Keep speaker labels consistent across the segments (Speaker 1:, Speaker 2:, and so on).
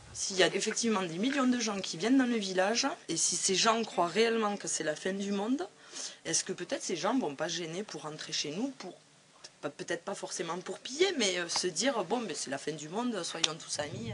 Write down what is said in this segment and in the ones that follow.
Speaker 1: S'il y a effectivement des millions de gens qui viennent dans le village, et si ces gens croient réellement que c'est la fin du monde, est-ce que peut-être ces gens ne vont pas gêner pour rentrer chez nous, pour peut-être pas forcément pour piller, mais se dire, bon, mais c'est la fin du monde, soyons tous amis.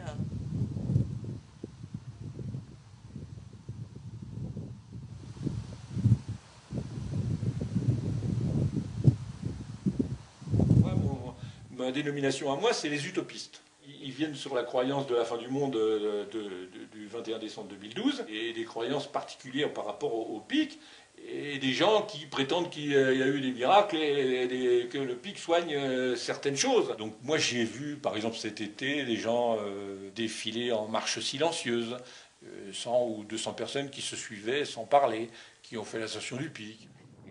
Speaker 2: Ma dénomination à moi, c'est les utopistes. Ils viennent sur la croyance de la fin du monde du 21 décembre 2012 et des croyances particulières par rapport au pic et des gens qui prétendent qu'il y a eu des miracles et que le pic soigne certaines choses. Donc moi j'ai vu par exemple cet été des gens défiler en marche silencieuse, 100 ou 200 personnes qui se suivaient sans parler, qui ont fait l'ascension du pic.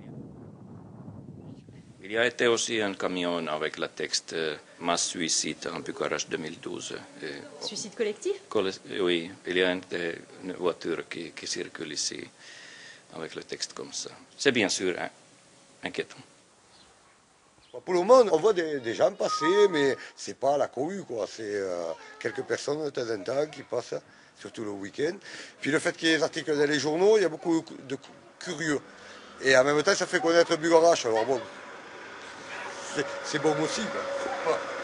Speaker 3: Il y a été aussi un camion avec la texte Mass suicide en Bucarest 2012.
Speaker 4: Suicide collectif?
Speaker 3: Oui, il y a une voiture qui circule ici avec le texte comme ça. C'est bien sûr inquiétant.
Speaker 5: Pour le moment, on voit des gens passer, mais c'est pas la cohue, quoi. C'est quelques personnes de temps en temps qui passent, surtout le week-end. Puis le fait qu'il y ait des articles dans les journaux, il y a beaucoup de curieux. Et en même temps, ça fait connaître Bucarest. Alors bon, c'est bon aussi, quoi.